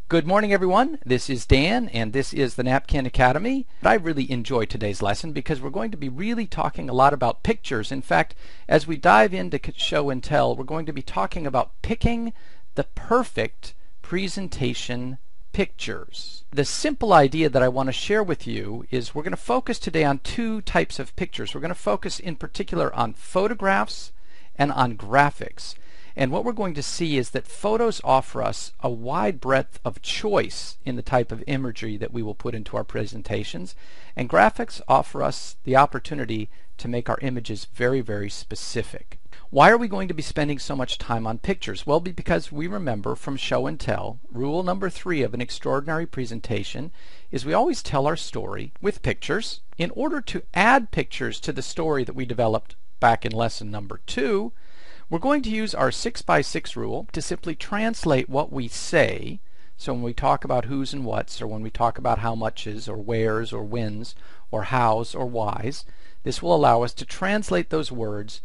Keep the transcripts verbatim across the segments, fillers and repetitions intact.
Good morning, everyone. This is Dan, and this is the Napkin Academy. I really enjoy today's lesson because we're going to be really talking a lot about pictures. In fact, as we dive into show and tell, we're going to be talking about picking the perfect presentation pictures. The simple idea that I want to share with you is we're going to focus today on two types of pictures. We're going to focus in particular on photographs and on graphics. And what we're going to see is that photos offer us a wide breadth of choice in the type of imagery that we will put into our presentations, and graphics offer us the opportunity to make our images very, very specific. Why are we going to be spending so much time on pictures? Well, because we remember from show and tell, rule number three of an extraordinary presentation is we always tell our story with pictures. In order to add pictures to the story that we developed back in lesson number two, we're going to use our six by six rule to simply translate what we say. So when we talk about who's and what's, or when we talk about how much's, or where's, or when's, or how's, or why's, this will allow us to translate those words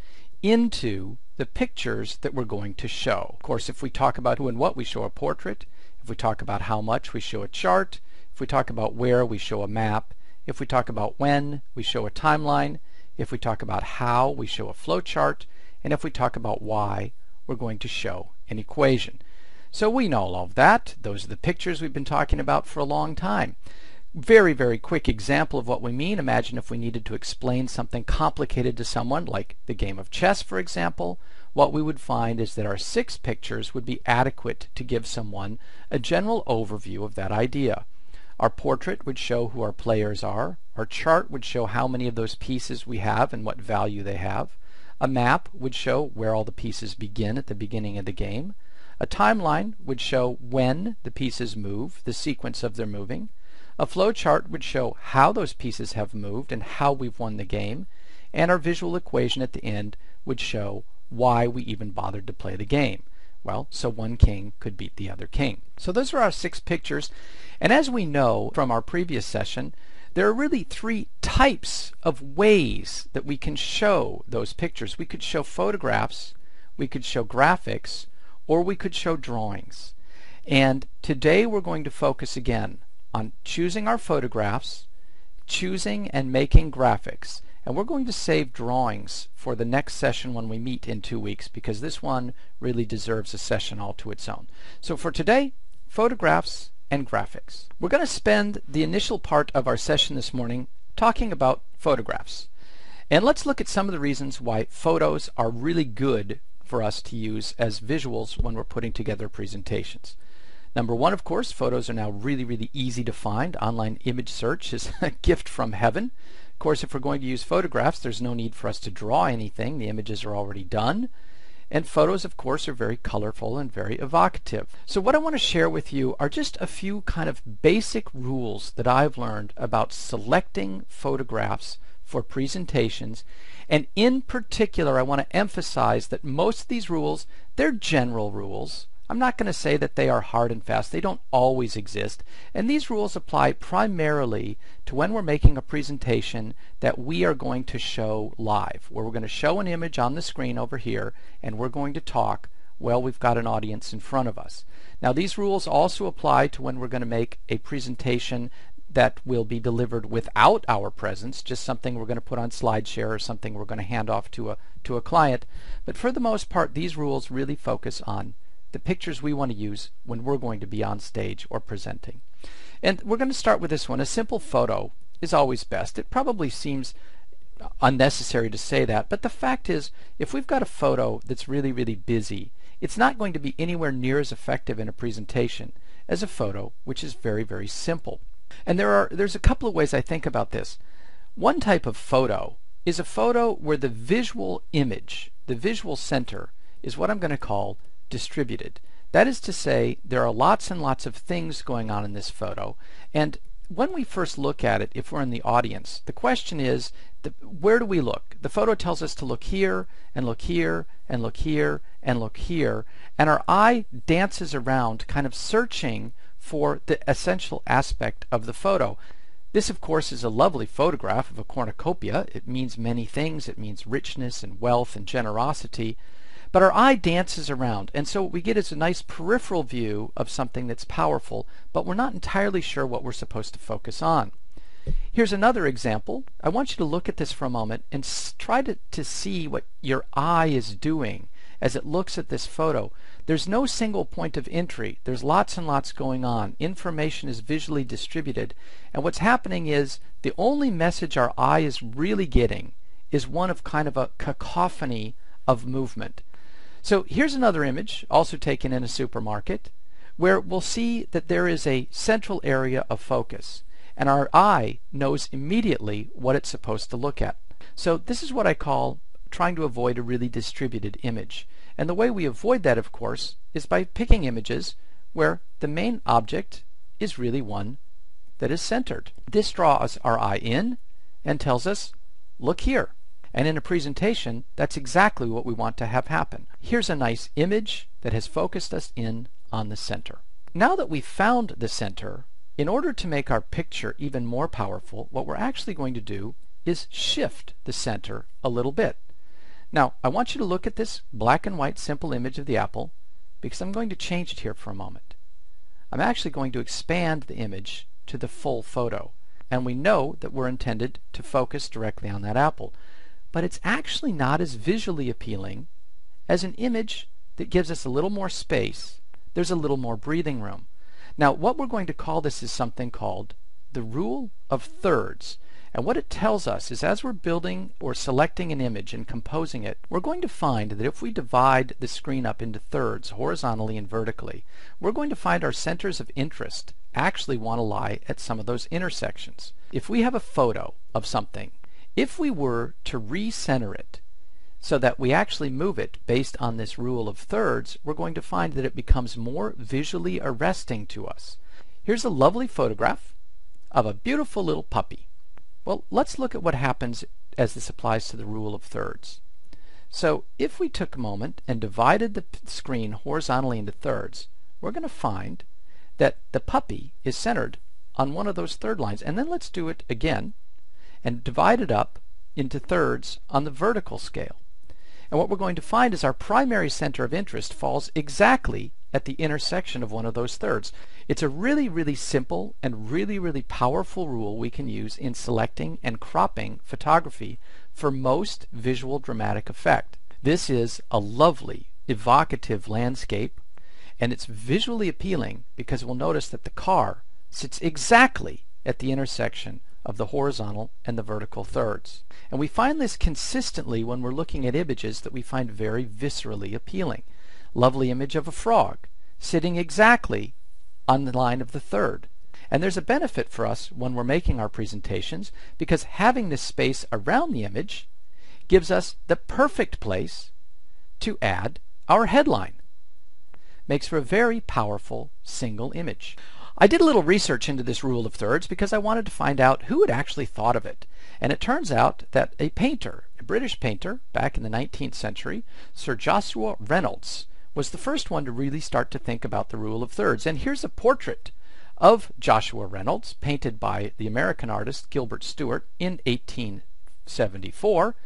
into the pictures that we're going to show. Of course, if we talk about who and what, we show a portrait. If we talk about how much, we show a chart. If we talk about where, we show a map. If we talk about when, we show a timeline. If we talk about how, we show a flow chart. And if we talk about why, we're going to show an equation. So we know all of that. Those are the pictures we've been talking about for a long time. Very, very quick example of what we mean. Imagine if we needed to explain something complicated to someone, like the game of chess, for example. What we would find is that our six pictures would be adequate to give someone a general overview of that idea. Our portrait would show who our players are. Our chart would show how many of those pieces we have and what value they have. A map would show where all the pieces begin at the beginning of the game. A timeline would show when the pieces move, the sequence of their moving. A flow chart would show how those pieces have moved and how we've won the game. And our visual equation at the end would show why we even bothered to play the game. Well, so one king could beat the other king. So those are our six pictures. And as we know from our previous session, there are really three types of ways that we can show those pictures. We could show photographs, we could show graphics, or we could show drawings. And today we're going to focus again on choosing our photographs, choosing and making graphics. And we're going to save drawings for the next session when we meet in two weeks because this one really deserves a session all to its own. So for today, photographs and graphics. We're going to spend the initial part of our session this morning talking about photographs. And let's look at some of the reasons why photos are really good for us to use as visuals when we're putting together presentations. Number one, of course, photos are now really, really easy to find. Online image search is a gift from heaven. Of course, if we're going to use photographs, there's no need for us to draw anything. The images are already done. And photos, of course, are very colorful and very evocative. So what I want to share with you are just a few kind of basic rules that I've learned about selecting photographs for presentations. And in particular, I want to emphasize that most of these rules, they're general rules. I'm not going to say that they are hard and fast. They don't always exist. And these rules apply primarily to when we're making a presentation that we are going to show live, where we're going to show an image on the screen over here, and we're going to talk while we've got an audience in front of us. Now, these rules also apply to when we're going to make a presentation that will be delivered without our presence, just something we're going to put on SlideShare or something we're going to hand off to a, to a client. But for the most part, these rules really focus on the pictures we want to use when we're going to be on stage or presenting. And we're going to start with this one. A simple photo is always best. It probably seems unnecessary to say that, but the fact is, if we've got a photo that's really, really busy, it's not going to be anywhere near as effective in a presentation as a photo which is very, very simple. And there are there's a couple of ways I think about this. One type of photo is a photo where the visual image, the visual center, is what I'm going to call distributed. That is to say, there are lots and lots of things going on in this photo, and when we first look at it, if we're in the audience, the question is, the, where do we look? The photo tells us to look here, and look here, and look here, and look here, and our eye dances around kind of searching for the essential aspect of the photo. This, of course, is a lovely photograph of a cornucopia. It means many things. It means richness and wealth and generosity. But our eye dances around, and so what we get is a nice peripheral view of something that's powerful, but we're not entirely sure what we're supposed to focus on. Here's another example. I want you to look at this for a moment and try to, to see what your eye is doing as it looks at this photo. There's no single point of entry. There's lots and lots going on. Information is visually distributed, and what's happening is the only message our eye is really getting is one of kind of a cacophony of movement. So here's another image, also taken in a supermarket, where we'll see that there is a central area of focus, and our eye knows immediately what it's supposed to look at. So this is what I call trying to avoid a really distributed image. And the way we avoid that, of course, is by picking images where the main object is really one that is centered. This draws our eye in and tells us, look here. And in a presentation, that's exactly what we want to have happen. Here's a nice image that has focused us in on the center. Now that we've found the center, in order to make our picture even more powerful, what we're actually going to do is shift the center a little bit. Now, I want you to look at this black and white simple image of the apple, because I'm going to change it here for a moment. I'm actually going to expand the image to the full photo, and we know that we're intended to focus directly on that apple. But it's actually not as visually appealing as an image that gives us a little more space. There's a little more breathing room. Now, what we're going to call this is something called the rule of thirds. And what it tells us is as we're building or selecting an image and composing it, we're going to find that if we divide the screen up into thirds, horizontally and vertically, we're going to find our centers of interest actually want to lie at some of those intersections. If we have a photo of something, if we were to recenter it so that we actually move it based on this rule of thirds, we're going to find that it becomes more visually arresting to us. Here's a lovely photograph of a beautiful little puppy. Well, let's look at what happens as this applies to the rule of thirds. So if we took a moment and divided the screen horizontally into thirds, we're going to find that the puppy is centered on one of those third lines. And then let's do it again and divide it up into thirds on the vertical scale. And what we're going to find is our primary center of interest falls exactly at the intersection of one of those thirds. It's a really, really simple and really, really powerful rule we can use in selecting and cropping photography for most visual dramatic effect. This is a lovely, evocative landscape, and it's visually appealing because we'll notice that the car sits exactly at the intersection of the horizontal and the vertical thirds. And we find this consistently when we're looking at images that we find very viscerally appealing. Lovely image of a frog sitting exactly on the line of the third. And there's a benefit for us when we're making our presentations because having this space around the image gives us the perfect place to add our headline. Makes for a very powerful single image. I did a little research into this rule of thirds because I wanted to find out who had actually thought of it. And it turns out that a painter, a British painter back in the nineteenth century, Sir Joshua Reynolds, was the first one to really start to think about the rule of thirds. And here's a portrait of Joshua Reynolds, painted by the American artist Gilbert Stuart in eighteen seventy-four.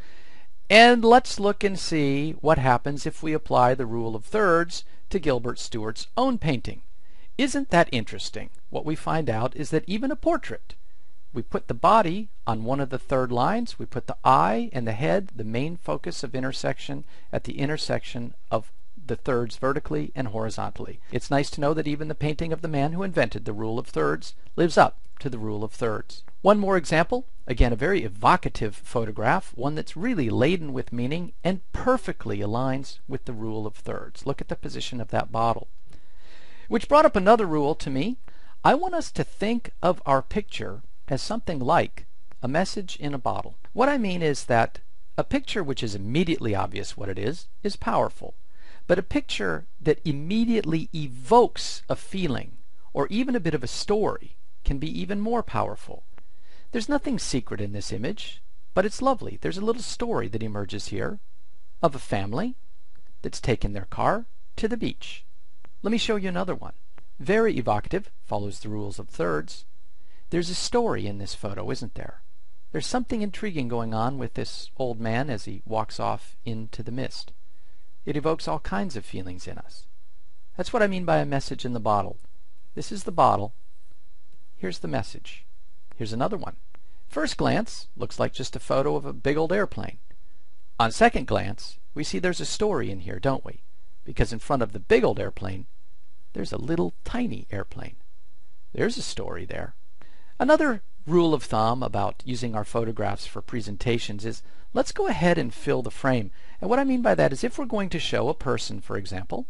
And let's look and see what happens if we apply the rule of thirds to Gilbert Stuart's own painting. Isn't that interesting? What we find out is that even a portrait, we put the body on one of the third lines, we put the eye and the head, the main focus of intersection, at the intersection of the thirds vertically and horizontally. It's nice to know that even the painting of the man who invented the rule of thirds lives up to the rule of thirds. One more example, again a very evocative photograph, one that's really laden with meaning and perfectly aligns with the rule of thirds. Look at the position of that bottle. Which brought up another rule to me. I want us to think of our picture as something like a message in a bottle. What I mean is that a picture which is immediately obvious what it is, is powerful. But a picture that immediately evokes a feeling, or even a bit of a story, can be even more powerful. There's nothing secret in this image, but it's lovely. There's a little story that emerges here of a family that's taken their car to the beach. Let me show you another one. Very evocative, follows the rules of thirds. There's a story in this photo, isn't there? There's something intriguing going on with this old man as he walks off into the mist. It evokes all kinds of feelings in us. That's what I mean by a message in the bottle. This is the bottle. Here's the message. Here's another one. First glance, looks like just a photo of a big old airplane. On second glance, we see there's a story in here, don't we? Because in front of the big old airplane, there's a little tiny airplane. There's a story there. Another rule of thumb about using our photographs for presentations is let's go ahead and fill the frame. And what I mean by that is if we're going to show a person, for example,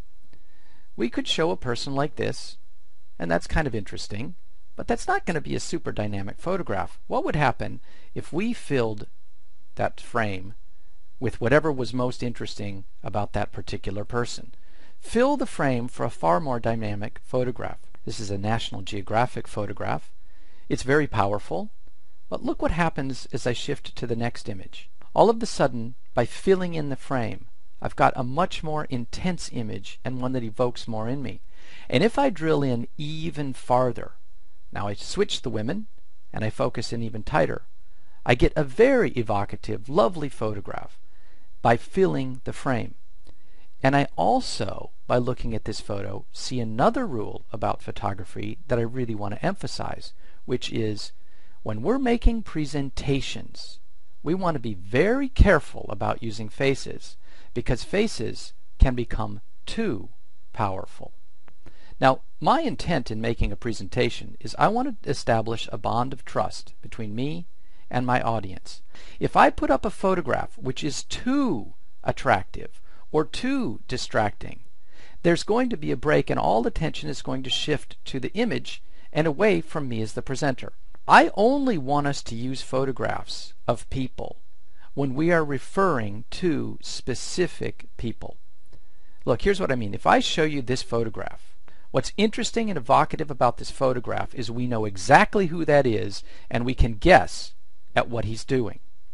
we could show a person like this, and that's kind of interesting, but that's not going to be a super dynamic photograph. What would happen if we filled that frame with whatever was most interesting about that particular person? Fill the frame for a far more dynamic photograph. This is a National Geographic photograph. It's very powerful, but look what happens as I shift to the next image. All of a sudden, by filling in the frame, I've got a much more intense image and one that evokes more in me. And if I drill in even farther, now I switch the women and I focus in even tighter, I get a very evocative, lovely photograph by filling the frame. And I also, by looking at this photo, see another rule about photography that I really want to emphasize, which is when we're making presentations, we want to be very careful about using faces because faces can become too powerful. Now, my intent in making a presentation is I want to establish a bond of trust between me and my audience. If I put up a photograph which is too attractive or too distracting, there's going to be a break and all attention is going to shift to the image and away from me as the presenter. I only want us to use photographs of people when we are referring to specific people. Look, here's what I mean. If I show you this photograph, what's interesting and evocative about this photograph is we know exactly who that is and we can guess at what he's doing.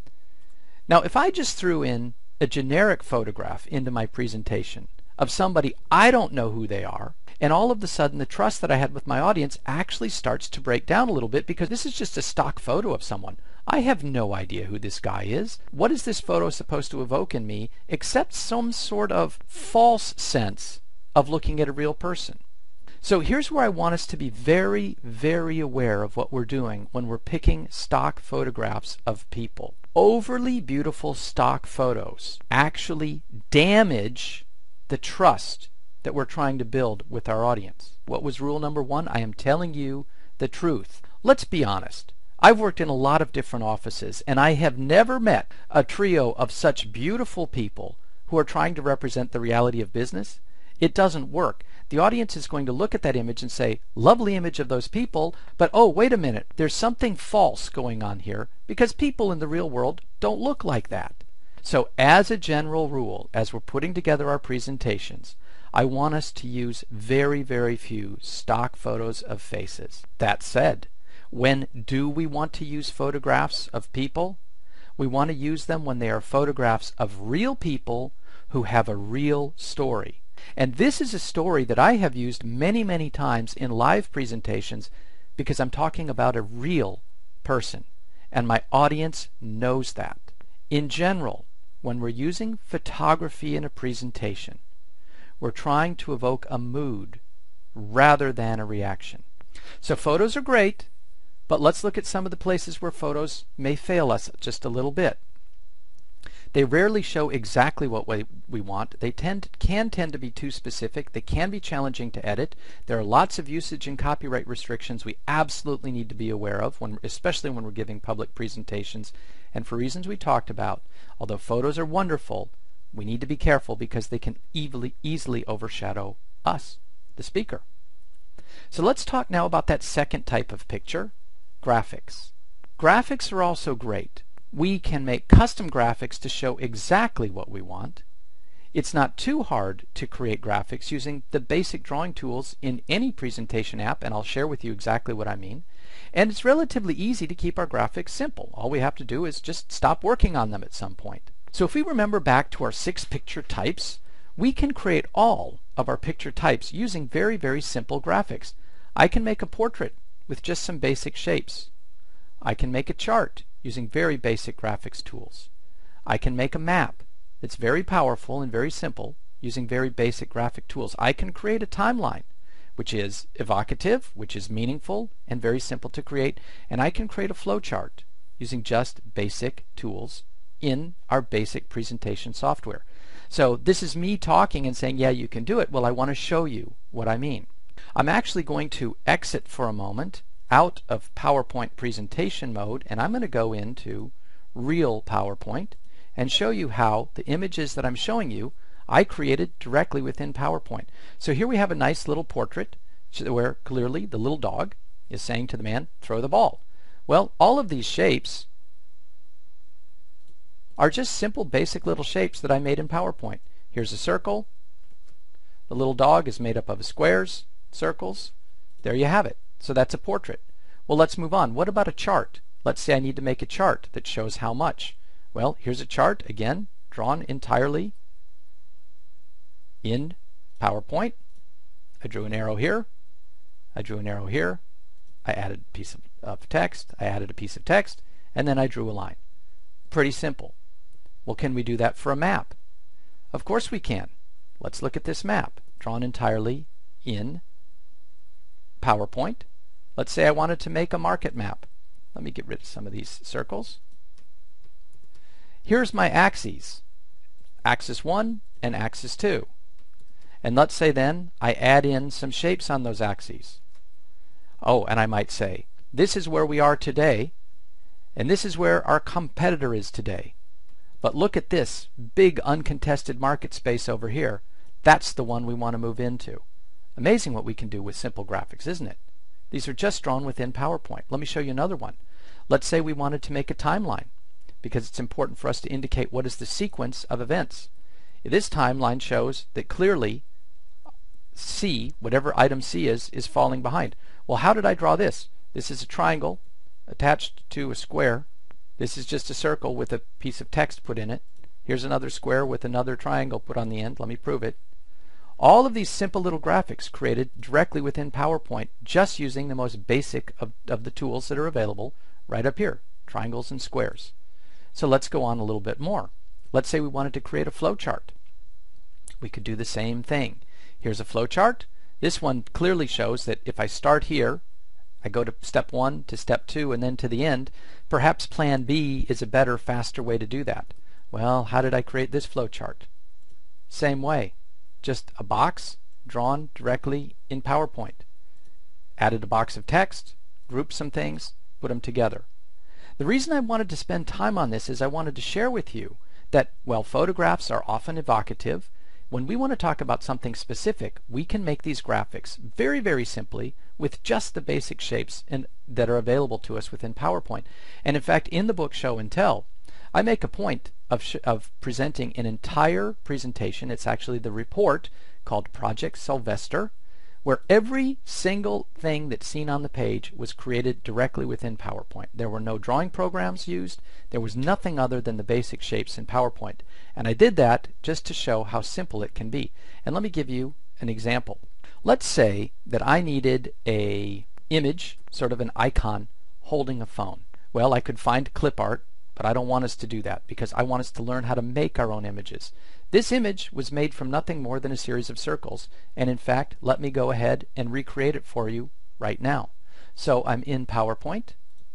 Now, if I just threw in a generic photograph into my presentation of somebody I don't know who they are, and all of a sudden the trust that I had with my audience actually starts to break down a little bit because this is just a stock photo of someone. I have no idea who this guy is. What is this photo supposed to evoke in me except some sort of false sense of looking at a real person? So here's where I want us to be very, very aware of what we're doing when we're picking stock photographs of people. Overly beautiful stock photos actually damage the trust that we're trying to build with our audience. What was rule number one? I am telling you the truth. Let's be honest. I've worked in a lot of different offices and I have never met a trio of such beautiful people who are trying to represent the reality of business. It doesn't work. The audience is going to look at that image and say, lovely image of those people, but oh, wait a minute, there's something false going on here because people in the real world don't look like that. So as a general rule, as we're putting together our presentations, I want us to use very, very few stock photos of faces. That said, when do we want to use photographs of people? We want to use them when they are photographs of real people who have a real story. And this is a story that I have used many, many times in live presentations because I'm talking about a real person. And my audience knows that. In general, when we're using photography in a presentation, we're trying to evoke a mood rather than a reaction. So photos are great, but let's look at some of the places where photos may fail us just a little bit. They rarely show exactly what we, we want. They tend can tend to be too specific. They can be challenging to edit. There are lots of usage and copyright restrictions we absolutely need to be aware of, when, especially when we're giving public presentations. And for reasons we talked about, although photos are wonderful, we need to be careful because they can easily, easily overshadow us, the speaker. So let's talk now about that second type of picture, graphics. Graphics are also great. We can make custom graphics to show exactly what we want. It's not too hard to create graphics using the basic drawing tools in any presentation app, and I'll share with you exactly what I mean. And it's relatively easy to keep our graphics simple. All we have to do is just stop working on them at some point. So if we remember back to our six picture types, we can create all of our picture types using very, very simple graphics. I can make a portrait with just some basic shapes. I can make a chart using very basic graphics tools. I can make a map that's very powerful and very simple using very basic graphic tools. I can create a timeline, which is evocative, which is meaningful, and very simple to create, and I can create a flowchart using just basic tools in our basic presentation software. So this is me talking and saying, yeah, you can do it. Well, I want to show you what I mean. I'm actually going to exit for a moment out of PowerPoint presentation mode, and I'm going to go into real PowerPoint and show you how the images that I'm showing you I created directly within PowerPoint. So here we have a nice little portrait where clearly the little dog is saying to the man, throw the ball. Well, all of these shapes are just simple basic little shapes that I made in PowerPoint. Here's a circle. The little dog is made up of squares, circles. There you have it. So that's a portrait. Well, let's move on. What about a chart? Let's say I need to make a chart that shows how much. Well, here's a chart, again, drawn entirely in PowerPoint. I drew an arrow here. I drew an arrow here. I added a piece of, of text. I added a piece of text. And then I drew a line. Pretty simple. Well, can we do that for a map? Of course we can. Let's look at this map, drawn entirely in PowerPoint. Let's say I wanted to make a market map. Let me get rid of some of these circles. Here's my axes, axis one and axis two. And let's say then I add in some shapes on those axes. Oh, and I might say, this is where we are today, and this is where our competitor is today. But look at this big uncontested market space over here. That's the one we want to move into. Amazing what we can do with simple graphics, isn't it? These are just drawn within PowerPoint. Let me show you another one. Let's say we wanted to make a timeline, because it's important for us to indicate what is the sequence of events. This timeline shows that clearly C, whatever item C is, is falling behind. Well, how did I draw this? This is a triangle attached to a square. This is just a circle with a piece of text put in it. Here's another square with another triangle put on the end. Let me prove it. All of these simple little graphics created directly within PowerPoint, just using the most basic of, of the tools that are available right up here, triangles and squares. So let's go on a little bit more. Let's say we wanted to create a flowchart. We could do the same thing. Here's a flowchart. This one clearly shows that if I start here, I go to step one to step two and then to the end, perhaps plan B is a better, faster way to do that. Well, how did I create this flowchart? Same way. Just a box drawn directly in PowerPoint. Added a box of text, grouped some things, put them together. The reason I wanted to spend time on this is I wanted to share with you that while photographs are often evocative, when we want to talk about something specific, we can make these graphics very, very simply with just the basic shapes and, that are available to us within PowerPoint. And in fact, in the book Show and Tell, I make a point of, sh of presenting an entire presentation. It's actually the report called Project Sylvester, where every single thing that's seen on the page was created directly within PowerPoint. There were no drawing programs used. There was nothing other than the basic shapes in PowerPoint. And I did that just to show how simple it can be. And let me give you an example. Let's say that I needed a image, sort of an icon, holding a phone. Well, I could find clip art, but I don't want us to do that because I want us to learn how to make our own images. This image was made from nothing more than a series of circles, and in fact, let me go ahead and recreate it for you right now. So I'm in PowerPoint.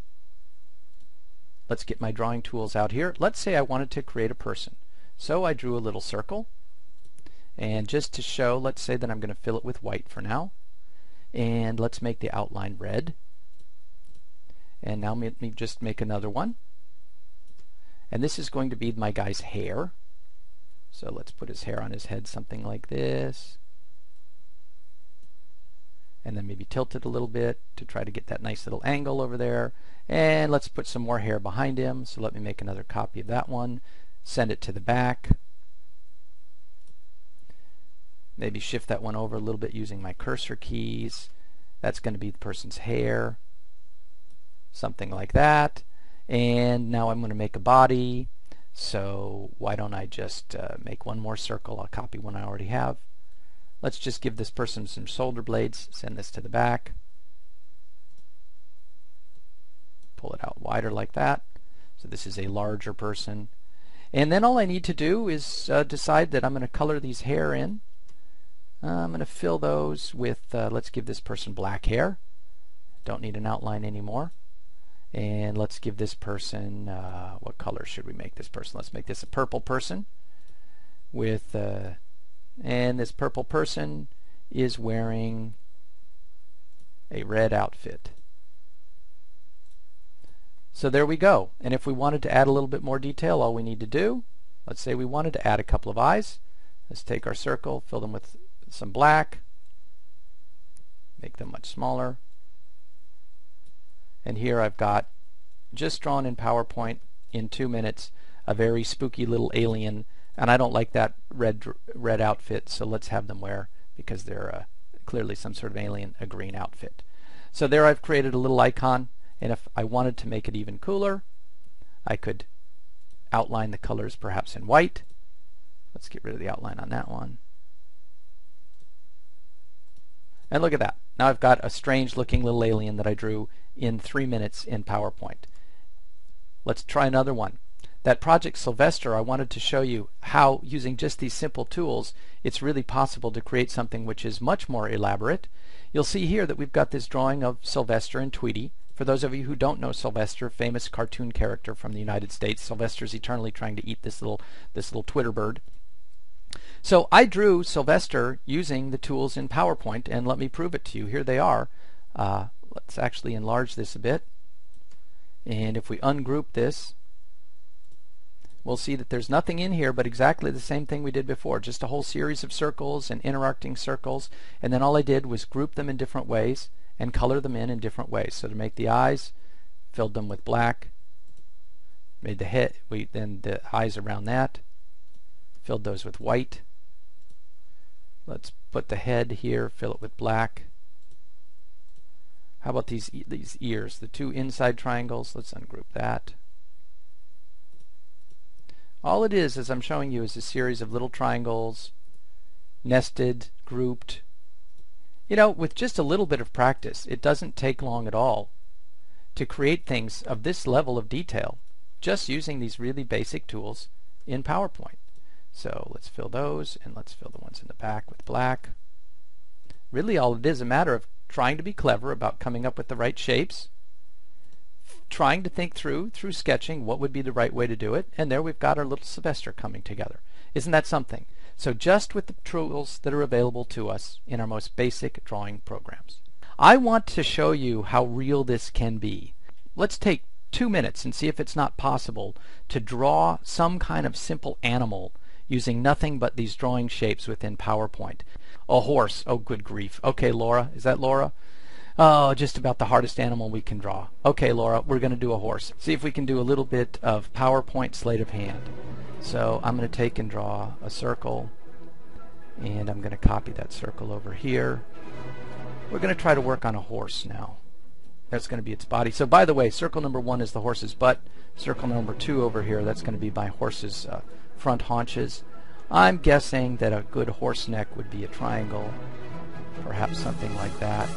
Let's get my drawing tools out here. Let's say I wanted to create a person. So I drew a little circle, and just to show, let's say that I'm going to fill it with white for now, and let's make the outline red. And now let me just make another one. And this is going to be my guy's hair. So let's put his hair on his head, something like this. And then maybe tilt it a little bit to try to get that nice little angle over there. And let's put some more hair behind him. So let me make another copy of that one. Send it to the back. Maybe shift that one over a little bit using my cursor keys. That's going to be the person's hair. Something like that. And now I'm going to make a body. So why don't I just uh, make one more circle? I'll copy one I already have. Let's just give this person some shoulder blades. Send this to the back. Pull it out wider like that. So this is a larger person. And then all I need to do is uh, decide that I'm going to color these hair in. Uh, I'm going to fill those with, uh, let's give this person black hair. Don't need an outline anymore. And let's give this person, uh, what color should we make this person? Let's make this a purple person. With, uh, and this purple person is wearing a red outfit. So there we go. And if we wanted to add a little bit more detail, all we need to do, let's say we wanted to add a couple of eyes. Let's take our circle, fill them with some black, make them much smaller. And here I've got, just drawn in PowerPoint in two minutes, a very spooky little alien. And I don't like that red red outfit, so let's have them wear, because they're uh, clearly some sort of alien, a green outfit. So there I've created a little icon. And if I wanted to make it even cooler, I could outline the colors perhaps in white. Let's get rid of the outline on that one. And look at that. Now I've got a strange looking little alien that I drew in three minutes in PowerPoint. Let's try another one. That Project Sylvester, I wanted to show you how, using just these simple tools, it's really possible to create something which is much more elaborate. You'll see here that we've got this drawing of Sylvester and Tweety. For those of you who don't know Sylvester, famous cartoon character from the United States, Sylvester's eternally trying to eat this little this little Twitter bird. So I drew Sylvester using the tools in PowerPoint, and let me prove it to you. Here they are. Uh, let's actually enlarge this a bit. And if we ungroup this, we'll see that there's nothing in here but exactly the same thing we did before, just a whole series of circles and interacting circles, and then all I did was group them in different ways and color them in in different ways. So to make the eyes, filled them with black, made the head, we then the eyes around that, filled those with white. Let's put the head here, fill it with black. How about these these ears, the two inside triangles? Let's ungroup that. All it is, as I'm showing you, is a series of little triangles, nested, grouped. You know, with just a little bit of practice, it doesn't take long at all to create things of this level of detail, just using these really basic tools in PowerPoint. So let's fill those, and let's fill the ones in the back with black. Really all it is a matter of trying to be clever about coming up with the right shapes, trying to think through, through sketching, what would be the right way to do it, and there we've got our little Sylvester coming together. Isn't that something? So just with the tools that are available to us in our most basic drawing programs. I want to show you how real this can be. Let's take two minutes and see if it's not possible to draw some kind of simple animal using nothing but these drawing shapes within PowerPoint. A horse. Oh, good grief. Okay, Laura. Is that Laura? Oh, just about the hardest animal we can draw. Okay, Laura, we're going to do a horse. See if we can do a little bit of PowerPoint sleight of hand. So I'm going to take and draw a circle, and I'm going to copy that circle over here. We're going to try to work on a horse now. That's going to be its body. So by the way, circle number one is the horse's butt. Circle number two over here, that's going to be my horse's uh, front haunches. I'm guessing that a good horse neck would be a triangle, perhaps something like that.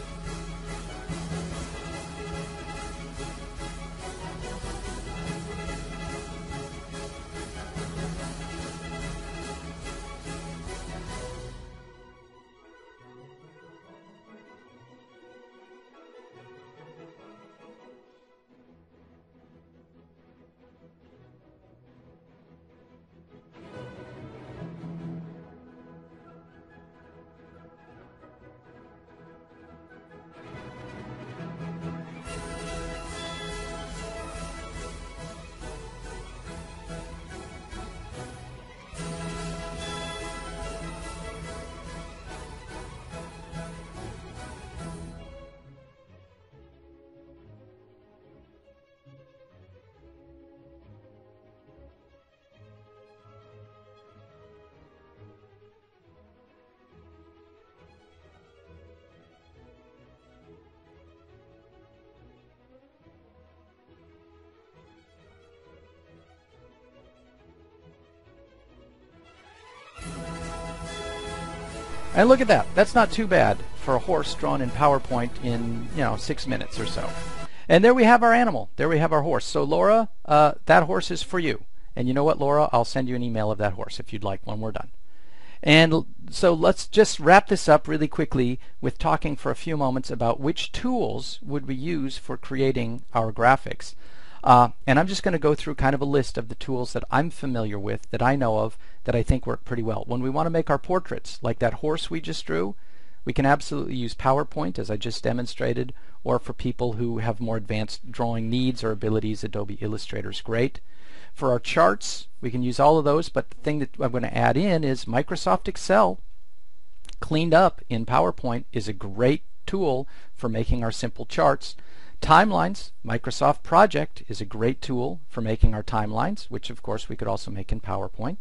And look at that. That's not too bad for a horse drawn in PowerPoint in, you know, six minutes or so. And there we have our animal. There we have our horse. So Laura, uh, that horse is for you. And you know what, Laura? I'll send you an email of that horse if you'd like when we're done. And so let's just wrap this up really quickly with talking for a few moments about which tools would we use for creating our graphics. Uh, and I'm just going to go through kind of a list of the tools that I'm familiar with, that I know of, that I think work pretty well. When we want to make our portraits, like that horse we just drew, we can absolutely use PowerPoint, as I just demonstrated, or for people who have more advanced drawing needs or abilities, Adobe Illustrator is great. For our charts, we can use all of those, but the thing that I'm going to add in is Microsoft Excel cleaned up in PowerPoint is a great tool for making our simple charts. Timelines, Microsoft Project is a great tool for making our timelines, which of course we could also make in PowerPoint.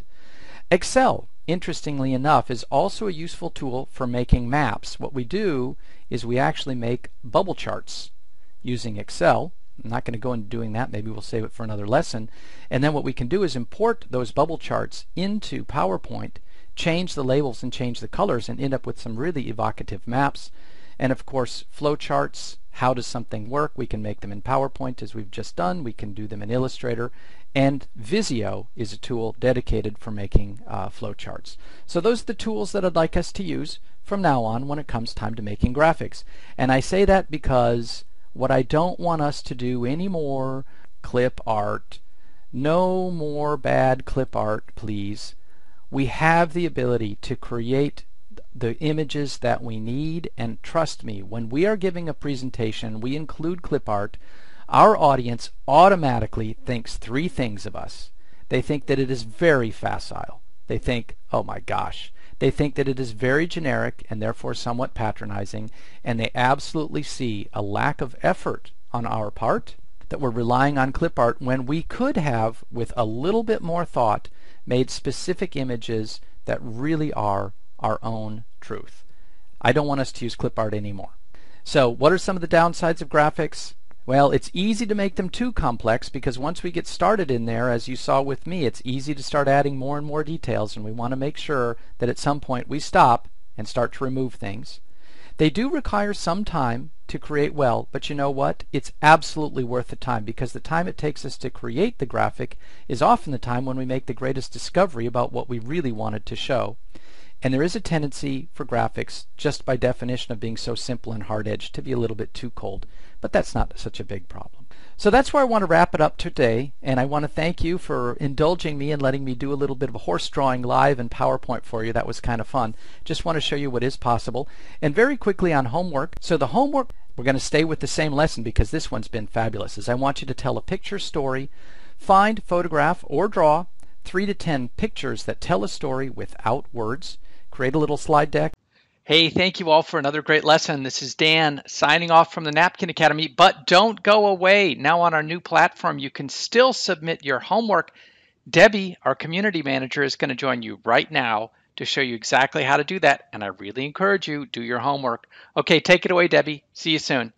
Excel, interestingly enough, is also a useful tool for making maps. What we do is we actually make bubble charts using Excel. I'm not going to go into doing that. Maybe we'll save it for another lesson. And then what we can do is import those bubble charts into PowerPoint, change the labels and change the colors, and end up with some really evocative maps. And of course, flowcharts. How does something work? We can make them in PowerPoint, as we've just done. We can do them in Illustrator. And Visio is a tool dedicated for making uh, flowcharts. So those are the tools that I'd like us to use from now on when it comes time to making graphics. And I say that because what I don't want us to do anymore, clip art, no more bad clip art, please. We have the ability to create the images that we need, and trust me, when we are giving a presentation, we include clip art, our audience automatically thinks three things of us. They think that it is very facile. They think, oh my gosh. They think that it is very generic and therefore somewhat patronizing, and they absolutely see a lack of effort on our part, that we're relying on clip art when we could have, with a little bit more thought, made specific images that really are our own truth. I don't want us to use clip art anymore. So what are some of the downsides of graphics? Well, it's easy to make them too complex, because once we get started in there, as you saw with me, it's easy to start adding more and more details, and we want to make sure that at some point we stop and start to remove things. They do require some time to create well, but you know what? It's absolutely worth the time, because the time it takes us to create the graphic is often the time when we make the greatest discovery about what we really wanted to show. And there is a tendency for graphics, just by definition of being so simple and hard-edged, to be a little bit too cold. But that's not such a big problem. So that's where I want to wrap it up today, and I want to thank you for indulging me and letting me do a little bit of a horse drawing live in PowerPoint for you. That was kind of fun. Just want to show you what is possible. And very quickly on homework. So the homework, we're going to stay with the same lesson because this one's been fabulous, is I want you to tell a picture story, find, photograph, or draw three to ten pictures that tell a story without words. Create a little slide deck. Hey, thank you all for another great lesson. This is Dan signing off from the Napkin Academy, but don't go away. Now on our new platform, you can still submit your homework. Debbie, our community manager, is going to join you right now to show you exactly how to do that, and I really encourage you, do your homework. Okay, take it away, Debbie. See you soon.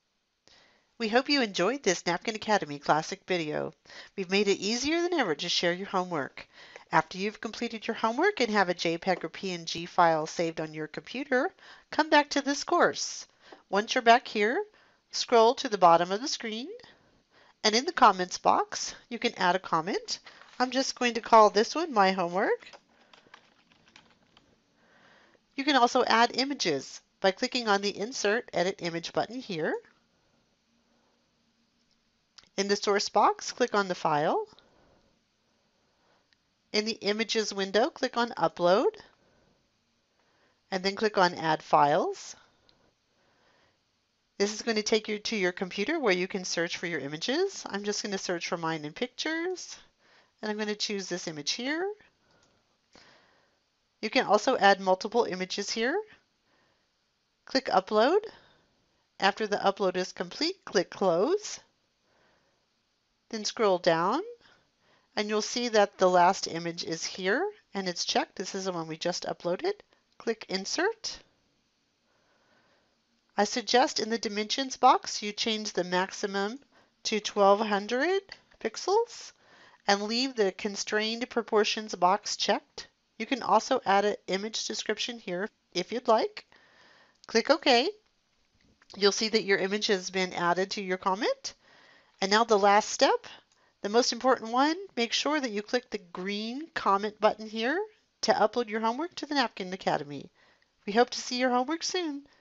We hope you enjoyed this Napkin Academy classic video. We've made it easier than ever to share your homework. After you've completed your homework and have a JPEG or P N G file saved on your computer, come back to this course. Once you're back here, scroll to the bottom of the screen, and in the comments box, you can add a comment. I'm just going to call this one My Homework. You can also add images by clicking on the Insert Edit Image button here. In the source box, click on the file. In the Images window, click on Upload, and then click on Add Files. This is going to take you to your computer where you can search for your images. I'm just going to search for mine in Pictures, and I'm going to choose this image here. You can also add multiple images here. Click Upload. After the upload is complete, click Close. Then scroll down, and you'll see that the last image is here, and it's checked. This is the one we just uploaded. Click Insert. I suggest in the Dimensions box you change the maximum to twelve hundred pixels and leave the Constrained Proportions box checked. You can also add an image description here if you'd like. Click OK. You'll see that your image has been added to your comment. And now the last step, The most important one, make sure that you click the green comment button here to upload your homework to the Napkin Academy. We hope to see your homework soon.